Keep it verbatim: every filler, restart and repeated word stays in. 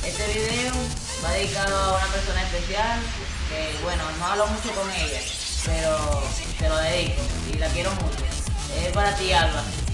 Este video va dedicado a una persona especial que, bueno, no hablo mucho con ella, pero te lo dedico y la quiero mucho. Es para ti, Alba.